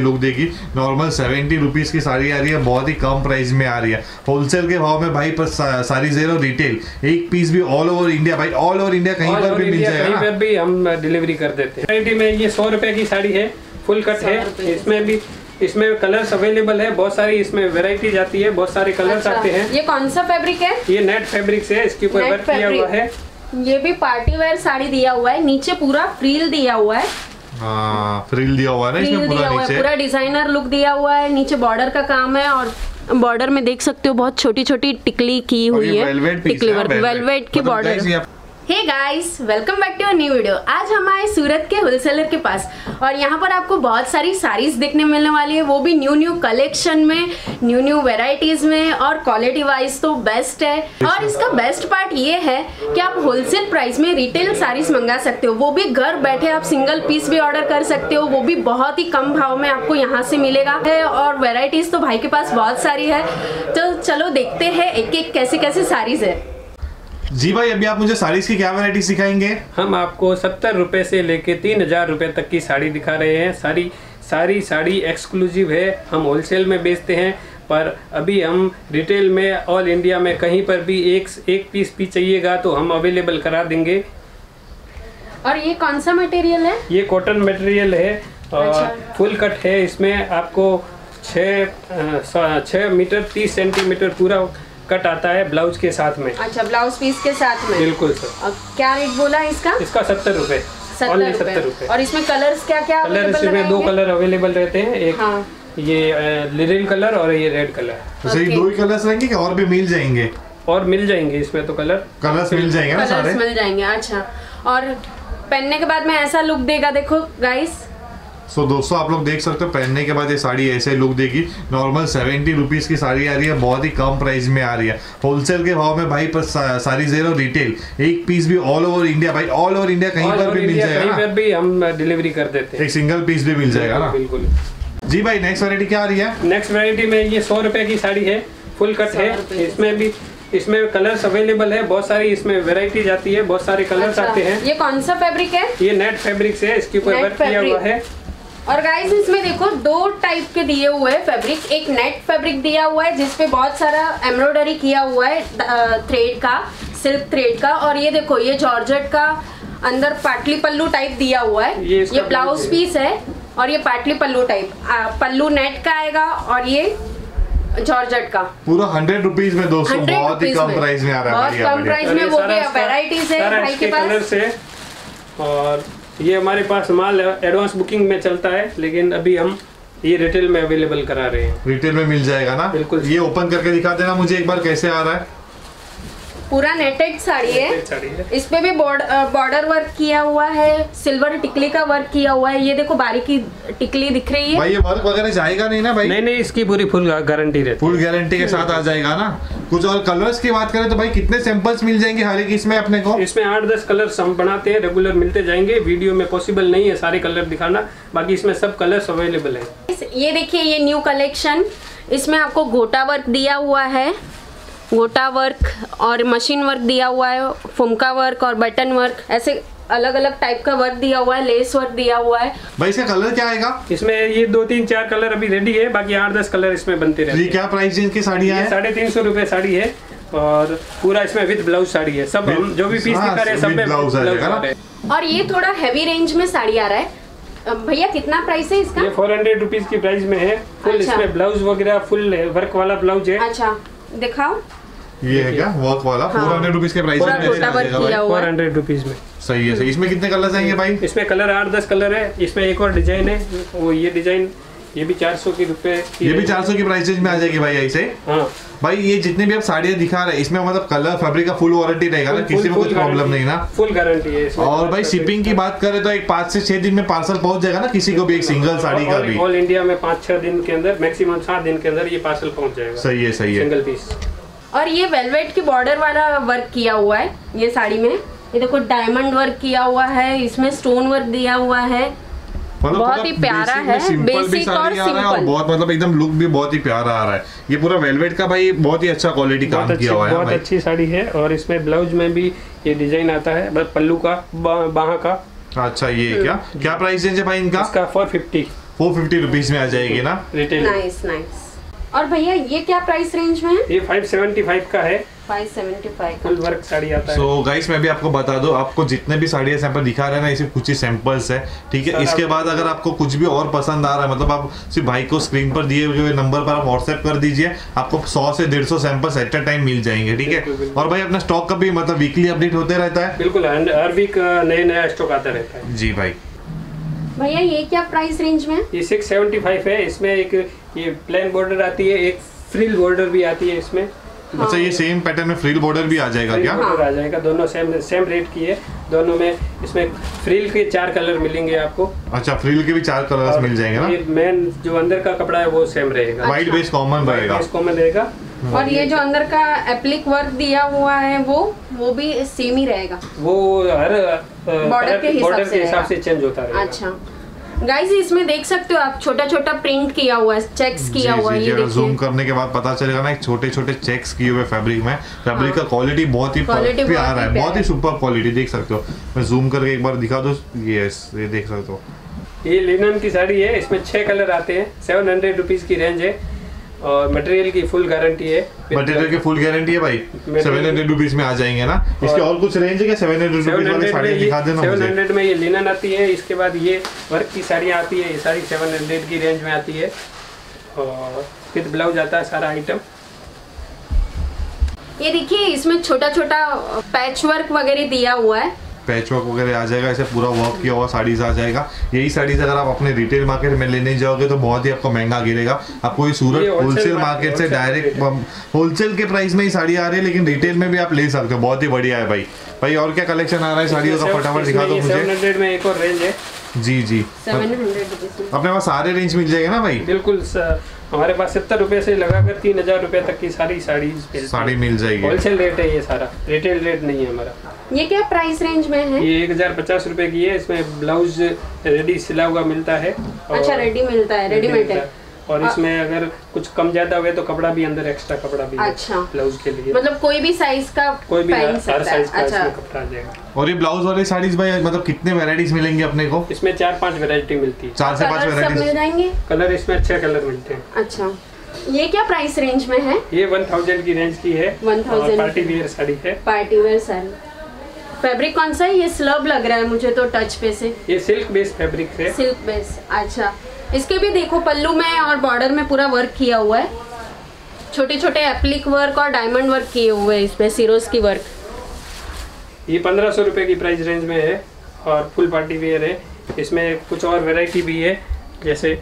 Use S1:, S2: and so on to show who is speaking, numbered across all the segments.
S1: Look देगी। Normal 70 rupees की साड़ी आ रही है, बहुत ही कम प्राइस में आ रही है। होलसेल के भाव में भाई पर सारी ज़ीरो रिटेल एक पीस भी ऑल ओवर इंडिया भाई, ऑल ओवर इंडिया कहीं पर भी मिल जाएगा,
S2: कहीं पर भी हम डिलीवरी कर देते हैं। वैरायटी में ये 100 रुपए की साड़ी है, फुल कट है। इसमें कलर्स अवेलेबल है, बहुत सारी इसमें वैरायटी जाती है, बहुत सारे कलर्स आते हैं।
S3: ये कौन सा फैब्रिक है?
S2: ये नेट फैब्रिक से इसके ऊपर वर्क किया हुआ है।
S3: ये भी पार्टी वेयर साड़ी दिया हुआ है, नीचे पूरा फ्रिल दिया हुआ है।
S1: हाँ, फ्रिल दिया हुआ है ना इसमें पूरा नीचे,
S3: पूरा डिजाइनर लुक दिया हुआ है। नीचे बॉर्डर का काम है और बॉर्डर में देख सकते हो बहुत छोटी छोटी टिकली की हुई है, टिकली वर्क, वेलवेट की border. Hey guys, welcome back to a new video. आज हम आए सूरत के होलसेलर के पास और यहाँ पर आपको बहुत सारी साड़ीज देखने मिलने वाली है, वो भी न्यू कलेक्शन में, न्यू वैरायटीज में, और क्वालिटी वाइज तो बेस्ट है। और इसका बेस्ट पार्ट ये है कि आप होलसेल प्राइस में रिटेल साड़ीज मंगा सकते हो, वो भी घर बैठे आप सिंगल पीस भी ऑर्डर कर सकते हो, वो भी बहुत ही कम भाव में आपको यहाँ से मिलेगा। और वेराइटीज तो भाई के पास बहुत सारी है, तो चलो देखते हैं एक एक कैसे कैसे साड़ीज है।
S1: जी भाई, अभी आप मुझे साड़ीज की क्या वैरायटी सिखाएंगे?
S2: हम आपको 70 रुपए से लेके 3000 रुपए तक की साड़ी दिखा रहे हैं। साड़ी एक्सक्लूसिव है, हम होलसेल में बेचते हैं, पर अभी हम रिटेल में ऑल इंडिया में कहीं पर भी एक पीस भी चाहिएगा तो हम अवेलेबल करा देंगे।
S3: और ये कौन सा मटेरियल है? ये
S2: कॉटन मटेरियल है और फुल कट है। इसमें आपको 6 मीटर 30 सेंटीमीटर पूरा कट आता है ब्लाउज के साथ में।
S3: अच्छा, ब्लाउज पीस के साथ में।
S2: बिल्कुल सर।
S3: और क्या रेट बोला है इसका?
S2: इसका 70 रुपए, 70 रुपए।
S3: और इसमें कलर्स क्या क्या?
S2: कलर इसमें 2 कलर अवेलेबल रहते हैं, एक हाँ। ये लिरिल कलर और ये रेड कलर।
S1: तो ये 2 ही कलर्स रहेंगे कि और भी मिल जाएंगे?
S2: और मिल जाएंगे इसमें तो कलर्स
S1: मिल जाएंगे ना सारे?
S3: मिल जाएंगे। अच्छा, और पहनने के बाद में ऐसा लुक देगा, देखो गाइस।
S1: सो दोस्तों, आप लोग देख सकते हो पहनने के बाद ये साड़ी ऐसे लुक देगी। नॉर्मल 70 रुपीज की साड़ी आ रही है, बहुत ही कम प्राइस में आ रही है। होलसेल के भाव में भाई पर सारी ज़ीरो रिटेल एक पीस भी ऑल ओवर इंडिया भाई, ऑल ओवर इंडिया कहीं पर भी मिल जाएगा,
S2: कहीं पर भी हम डिलीवरी कर देते हैं।
S1: एक सिंगल पीस भी मिल जाएगा ना?
S2: बिल्कुल
S1: जी भाई, नेक्स्ट वैरायटी क्या आ रही है?
S2: नेक्स्ट वैरायटी में ये 100 रुपए की साड़ी है, फुल कट है। इसमें कलर्स अवेलेबल है, बहुत सारी इसमें वैरायटी जाती है, बहुत सारे कलर्स आते हैं।
S3: ये कौन सा फैब्रिक है?
S2: ये नेट फैब्रिक से इसके ऊपर वर्क किया हुआ है।
S3: और गाइस, इसमें देखो 2 टाइप के दिए हुए हैं फैब्रिक। एक नेट फैब्रिक दिया हुआ है जिसपे बहुत सारा एम्ब्रॉयडरी किया हुआ है थ्रेड का, सिल्क थ्रेड का। और ये देखो, ये जॉर्जेट का अंदर पाटली पल्लू टाइप दिया हुआ है। ये ब्लाउज पीस है और ये पाटली पल्लू टाइप, पल्लू नेट का आएगा और ये जॉर्जेट का।
S1: पूरा 100 रुपीज में दोस्तों, बहुत ही कम प्राइस में आ रहा है,
S3: बहुत कम प्राइस में। वो भी वैरायटीज है भाई के पास।
S2: और ये हमारे पास माल एडवांस बुकिंग में चलता है, लेकिन अभी हम ये रिटेल में अवेलेबल करा रहे हैं।
S1: रिटेल में मिल जाएगा ना?
S2: बिल्कुल।
S1: ये ओपन करके दिखा देना मुझे एक बार, कैसे आ रहा है।
S3: पूरा नेटेड साड़ी है, इस पे भी बॉर्डर वर्क किया हुआ है, सिल्वर टिकली का वर्क किया हुआ है। ये देखो बारीकी टिकली दिख रही है
S1: भाई। ये वर्क वगैरह जाएगा नहीं ना भाई?
S2: नहीं, इसकी पूरी फुल गारंटी रहती है,
S1: फुल गारंटी के साथ आ जाएगा ना। कुछ और कलर्स की बात करें तो भाई कितने सैंपल्स मिल जाएंगे हर एक इसमें अपने को?
S2: इसमें 8-10 कलर्स हम बनाते हैं, रेगुलर मिलते जाएंगे। वीडियो में पॉसिबल नहीं है सारे कलर दिखाना, बाकी इसमें सब कलर्स अवेलेबल है।
S3: ये देखिए, ये न्यू कलेक्शन, इसमें आपको गोटा वर्क दिया हुआ है, गोटा वर्क और मशीन वर्क दिया हुआ है, फुमका वर्क और बटन वर्क, ऐसे अलग अलग टाइप का वर्क दिया हुआ है, लेस वर्क दिया हुआ है।
S1: भाई इसका कलर क्या आएगा?
S2: इसमें ये 2-3-4 कलर अभी रेडी है, बाकी 8-10 कलर इसमें बनते रहते हैं।
S1: क्या प्राइस रेंज की साड़ी है?
S2: 350 रुपए साड़ी है और पूरा इसमें विद ब्लाउज साड़ी है। सब हम जो भी पीस दिखा रहे हैं सब में ब्लाउज है।
S3: और ये थोड़ा हैवी रेंज में साड़ी आ रहा है भैया, कितना प्राइस है इसका?
S2: ये 400 रुपीज की प्राइस में है। फुल इसमें ब्लाउज वगैरह फुल वर्क वाला ब्लाउज है।
S3: अच्छा, दिखाओ।
S1: ये है क्या वर्क वाला? 400 रुपीज के प्राइस में
S2: 400 रुपीज में।
S1: सही है, सही। इसमें कितने कलर आएंगे भाई?
S2: इसमें कलर 8-10 कलर है। इसमें एक और डिजाइन है, वो ये डिजाइन, ये भी 400 की रुपए,
S1: ये भी 400 की प्राइस में आ जाएगी भाई ऐसे।
S2: हाँ
S1: भाई, ये जितने भी आप साड़ियाँ दिखा रहे हैं इसमें मतलब कलर फैब्रिक का फुल वारंटी रहेगा ना? किसी में कुछ प्रॉब्लम नहीं ना?
S2: फुल गारंटी है इसमें।
S1: और भाई शिपिंग की बात करें तो एक 5 से 6 दिन में पार्सल पहुंच जाएगा ना किसी को भी, एक सिंगल साड़ी का भी?
S2: ऑल इंडिया में 5-6 दिन के अंदर, मैक्सिमम 7 दिन के अंदर ये पार्सल पहुंच जाएगा।
S1: सही है, सही है।
S2: Single piece.
S3: और ये वेलवेट की बॉर्डर वाला वर्क किया हुआ है ये साड़ी में। ये देखो डायमंड वर्क किया हुआ है, इसमें स्टोन वर्क दिया हुआ है, बहुत ही प्यारा है। बेसिक और सिंपल,
S1: बहुत मतलब एकदम लुक भी बहुत ही प्यारा आ रहा है। ये पूरा वेलवेट का भाई बहुत ही अच्छा क्वालिटी काम किया हुआ है,
S2: बहुत अच्छी साड़ी है। और इसमें ब्लाउज में भी ये डिजाइन आता है, पल्लू का, बाह का।
S1: अच्छा, ये क्या प्राइस रेंज है भाई इनका?
S2: इसका 450।
S1: 450 रुपीज में आ जाएगी ना
S2: रिटेल।
S3: Nice nice. और भैया ये क्या प्राइस रेंज में है?
S2: ये 575 का है,
S3: 575
S2: फुल वर्क साड़ी आता है।
S1: सो गाइस मैं भी आपको बता दूं, आपको जितने भी साड़ियाँ सैंपल दिखा रहे हैं ना, ये सिर्फ कुछ ही सैंपल्स है, ठीक है। इसके बाद अगर आपको कुछ भी और पसंद आ रहा है, मतलब आप सिर्फ भाई को स्क्रीन पर दिए हुए नंबर पर आप व्हाट्सएप कर दीजिए, आपको 100 से 150 सैंपल्स एट अ टाइम मिल जाएंगे, ठीक है। और भाई अपना स्टॉक का भी मतलब वीकली अपडेट होते रहता है।
S2: बिल्कुल, हर वीक नया स्टॉक आता रहता है।
S1: जी भाई।
S3: भैया ये क्या प्राइस रेंज में?
S2: ये 675 है। इसमें एक ये प्लेन बॉर्डर आती है, एक फ्रिल बॉर्डर भी आती है इसमें।
S1: अच्छा, ये सेम पैटर्न में फ्रिल बॉर्डर भी आ जाएगा क्या?
S2: बॉर्डर आ जाएगा, दोनों सेम रेट की है दोनों में। इसमें फ्रिल के 4 कलर मिलेंगे आपको।
S1: अच्छा, फ्रिल के भी 4 कलर्स मिल जाएंगे ना।
S2: ये मेन जो अंदर का कपड़ा है वो सेम रहेगा,
S1: व्हाइट बेस कॉमन रहेगा।
S3: और ये जो अंदर का एप्लिक वर्क दिया हुआ है वो भी सेम ही रहेगा,
S2: वो हर
S3: बॉर्डर के
S2: हिसाब से चेंज होता रहेगा।
S3: अच्छा गाइस, इसमें देख सकते हो आप छोटा छोटा प्रिंट किया हुआ है, चेक्स किया हुआ है। ये देखिए,
S1: जूम करने के बाद पता चलेगा ना, एक छोटे छोटे चेक्स किए हुए फैब्रिक में। फैब्रिक का क्वालिटी बहुत ही प्यारा है, बहुत ही सुपर क्वालिटी, देख सकते हो। मैं जूम करके एक बार दिखा दूं, ये देख सकते हो।
S2: ये लिनन की साड़ी है, इसमें 6 कलर आते हैं, 700 रुपीज की रेंज है और मटेरियल की फुल गारंटी है।
S1: मटेरियल की फुल गारंटी है भाई, 700 रुपीज में आ जाएंगे ना। इसके और कुछ रेंज है क्या? 700 रुपीज वाली साड़ी दिखा देना मुझे।
S2: 700 में ये लिनन आती है, इसके बाद ये वर्क की साड़ियाँ आती है, ये साड़ी 700 की रेंज में आती है और फिर ब्लाउज आता है सारा आइटम।
S3: ये देखिए, इसमें छोटा छोटा पैच वर्क वगैरह दिया हुआ है,
S1: पैच वर्क वगैरह आ जाएगा, ऐसे पूरा वर्क किया हुआ साड़ीज आ जाएगा। यही साड़ीज अगर आप अपने रिटेल मार्केट में लेने जाओगे तो बहुत ही आपको महंगा गिरेगा। आपको ये सूरत होलसेल मार्केट से डायरेक्ट होलसेल के प्राइस में ही साड़ी आ रही है, लेकिन रिटेल में भी आप ले सकते हो। बहुत ही बढ़िया है भाई। भाई और क्या कलेक्शन आ रहा है साड़ियों का, फटाफट दिखा दो मुझे।
S2: 700 में एक और रेंज है।
S1: जी जी,
S3: 700
S1: अपने पास सारे रेंज मिल जाएगा ना भाई?
S2: बिल्कुल, हमारे पास 70 रुपए से लगाकर 3000 रुपए तक की साड़ी मिल जाएगी। होलसेल रेट है ये सारा, रिटेल रेट नहीं है हमारा।
S3: ये क्या प्राइस रेंज में है?
S2: ये 1050 रुपए की है। इसमें ब्लाउज रेडी सिला हुआ मिलता है।
S3: अच्छा, रेडी मिलता है, रेडीमेड है।
S2: और इसमें अगर कुछ कम ज्यादा हुए तो कपड़ा भी अंदर एक्स्ट्रा कपड़ा भी
S3: अच्छा
S2: ब्लाउज के लिए,
S3: मतलब कोई भी साइज का
S2: कोई भी हर साइज का
S3: अच्छा
S2: कपड़ा आ जाएगा।
S1: और ये ब्लाउज वाली साड़ीज भाई मतलब कितने वैरायटीज मिलेंगी अपने को?
S2: इसमें 4-5 वैरायटी मिलती है।
S1: 4 से 5 वैरायटी
S3: मिल जाएंगे।
S2: कलर इसमें 6 कलर मिलते हैं।
S3: अच्छा, ये क्या प्राइस रेंज में है?
S2: ये 1000 की रेंज की है।
S3: 1000
S2: पार्टी वेयर साड़ी है।
S3: Party wear sari. फैब्रिक कौन सा है? ये स्लब लग रहा है मुझे तो टच पे से।
S2: ये सिल्क बेस फैब्रिक है।
S3: सिल्क बेस, अच्छा। इसके भी देखो पल्लू में और बॉर्डर में पूरा वर्क किया हुआ है, छोटे छोटे एप्लिक वर्क और डायमंड वर्क किए हुए हैं इसमें, सिरोज की वर्क।
S2: ये 1500 रुपए की प्राइस रेंज में है और फुल पार्टी वेयर है। इसमें कुछ और वैरायटी भी है, जैसे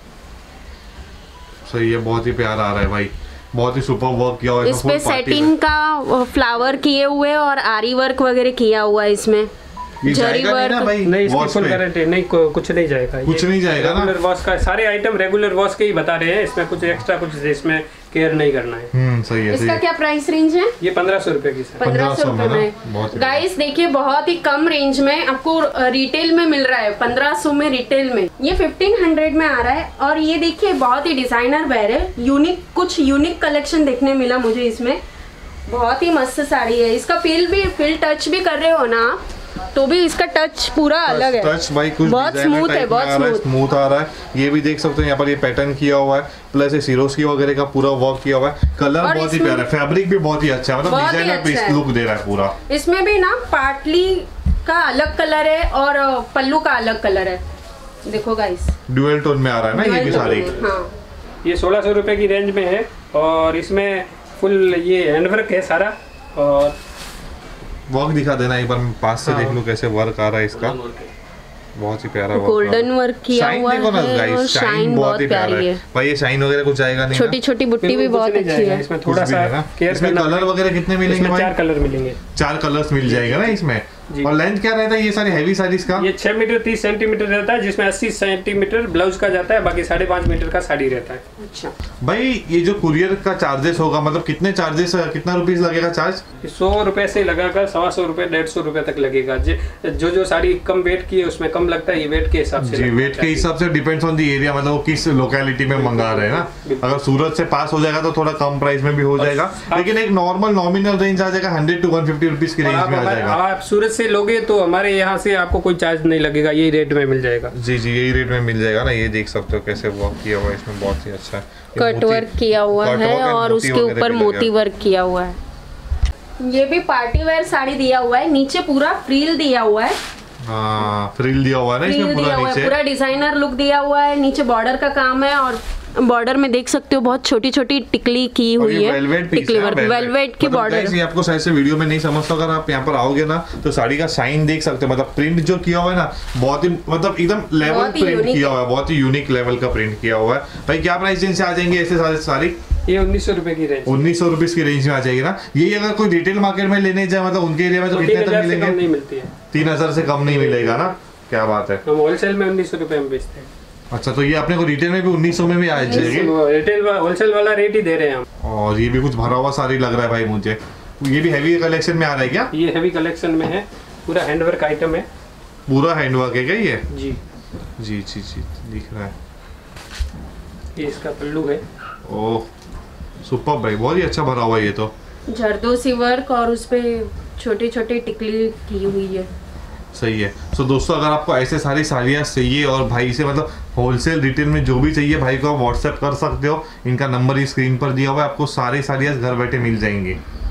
S1: सही है, बहुत ही प्यारा आ रहा है भाई, बहुत ही सुपर वर्क किया हुआ है।
S3: इस पे सेटिंग का फ्लावर किए हुए और आरी वर्क वगैरह किया हुआ है इसमें।
S1: जरी वर्क
S2: नहीं, इसकी फुल गारंटी नहीं, कुछ नहीं जाएगा,
S1: कुछ नहीं जाएगा ना।
S2: रेगुलर वॉश का सारे आइटम रेगुलर वॉश के ही बता रहे हैं, इसमें कुछ एक्स्ट्रा कुछ इसमें केयर नहीं करना है।
S1: सही है।
S3: इसका क्या प्राइस रेंज है?
S2: ये 1500 रुपए की।
S3: 1500 रुपए में गाइस देखिए, बहुत ही कम रेंज में आपको रिटेल में मिल रहा है। 1500 में रिटेल में, ये 1500 में आ रहा है। और ये देखिए बहुत ही डिजाइनर वेयर है, यूनिक, कुछ यूनिक कलेक्शन देखने मिला मुझे इसमें। बहुत ही मस्त साड़ी है। इसका फील टच भी कर रहे हो ना आप, तो भी इसका टच पूरा अलग है।
S1: टच भाई कुछ
S3: बहुत स्मूथ है, बहुत
S1: स्मूथ आ रहा है। ये भी देख सकते हो, यहाँ पर ये पैटर्न किया हुआ है, प्लस ये सिरोस्की वगैरह का पूरा वर्क किया हुआ है। कलर बहुत ही प्यारा है, फैब्रिक भी बहुत ही अच्छा है, मतलब डिजाइनर पीस लुक दे रहा है पूरा।
S3: इसमें भी ना पाटली का अलग कलर है और पल्लू का अलग कलर है। देखो गाइस,
S1: ड्यूअल टोन में आ रहा है ना ये भी साड़ी।
S3: हाँ,
S2: ये 1600 रुपए की रेंज में है और इसमें फुल ये हैंडवर्क है सारा। और
S1: वर्क दिखा देना एक बार, पास से देख लो कैसे वर्क आ रहा है इसका, बहुत ही प्यारा
S3: गोल्डन वर्क किया हुआ है और शाइन बहुत प्यारी है
S1: भाई। ये शाइन वगैरह कुछ आएगा नहीं,
S3: छोटी छोटी बुट्टी भी बहुत अच्छी है।
S2: इसमें थोड़ा सा केयर करना।
S1: कलर वगैरह कितने मिलेंगे भाई?
S2: 4 कलर मिलेंगे।
S1: 4 कलर्स मिल जाएगा ना इसमें। और लेंथ क्या रहता है ये सारी हैवी साड़ीज का?
S2: ये 6 मीटर 30 सेंटीमीटर रहता है, जिसमें 80 सेंटीमीटर ब्लाउज का जाता है, बाकी 5.5 मीटर का साड़ी रहता है।
S3: अच्छा
S1: भाई, ये जो कुरियर का चार्जेस होगा, मतलब कितने चार्जेस, कितना रुपीस लगेगा चार्ज?
S2: 100 रुपए से लगाकर 125 रुपए 150 रुपए तक लगेगा। जो साड़ी कम वेट की है उसमें कम लगता है, ये वेट के हिसाब से।
S1: वेट के हिसाब से डिपेंड्स ऑन दी एरिया, मतलब वो किस लोकेलिटी में मंगा रहे हैं ना। अगर सूरत से पास हो जाएगा तो थोड़ा कम प्राइस में भी हो जाएगा, लेकिन एक नॉर्मल नॉमिनल रेंज आ जाएगा 100 to 150 रुपीस की रेंज में आ जाएगा।
S2: आप सूरत से लोगे तो हमारे यहाँ से आपको कोई चार्ज नहीं लगेगा, यही रेट में मिल जाएगा।
S1: जी जी, यही रेट में मिल जाएगा ना। ये देख सकते हो कैसे वर्क किया हुआ है इसमें, बहुत ही अच्छा
S3: कट वर्क किया हुआ है और उसके ऊपर मोती वर्क किया हुआ है। ये भी पार्टी वेयर साड़ी दिया हुआ है, नीचे पूरा फ्रिल दिया हुआ है।
S1: हाँ, फ्रिल दिया हुआ है ना इसमें पूरा नीचे,
S3: पूरा डिजाइनर लुक दिया हुआ है। नीचे बॉर्डर का काम है और बॉर्डर में देख सकते हो बहुत छोटी छोटी टिकली की हुई है, टिकली वर्क, वेलवेट की बॉर्डर।
S1: ये आपको शायद से वीडियो में नहीं समझ, अगर आप यहाँ पर आओगे ना तो साड़ी का साइन देख सकते हो। मतलब प्रिंट जो किया हुआ है ना, बहुत ही मतलब एकदम लेवल प्रिंट किया हुआ है, बहुत ही यूनिक लेवल का प्रिंट किया हुआ है। भाई क्या प्राइस रेंज से आ जाएंगे ऐसे सारी?
S2: ये 1900 रुपए की रेंज,
S1: 1900 रुपीज की रेंज में आ जाएगी ना। ये अगर कोई रिटेल मार्केट में लेने जाए मतलब उनके एरिया में तो कितने तक मिलेंगे?
S2: नहीं मिलती है,
S1: 3000 से कम नहीं मिलेगा ना। क्या बात है,
S2: हम होलसेल में 1900 रुपए में बेचते हैं।
S1: अच्छा, तो ये अपने को रिटेल में भी 1900 में भी आ जाएगी?
S2: रिटेल होलसेल वाला रेट ही दे रहे हैं हम।
S1: और ये भी कुछ भरा हुआ साड़ी लग रहा है भाई मुझे। ये भी हैवी कलेक्शन में आ रहा है क्या?
S2: ये हैवी कलेक्शन में है, पूरा हैंडवर्क आइटम है।
S1: पूरा हैंडवर्क है क्या ये?
S2: जी
S1: जी जी जी, दिख रहा है।
S2: ये इसका पल्लू है।
S1: ओह सुपर भाई, बहुत ही अच्छा भरा हुआ है ये तो।
S3: जरदोसी वर्क और उस पे छोटी छोटी टिकली की हुई है।
S1: सही है। सो दोस्तों, अगर आपको ऐसे सारी साड़ियाँ चाहिए और भाई से मतलब होलसेल रिटेल में जो भी चाहिए भाई को आप व्हाट्सएप कर सकते हो। इनका नंबर ही स्क्रीन पर दिया हुआ है, आपको सारी साड़ियाँ घर बैठे मिल जाएंगी।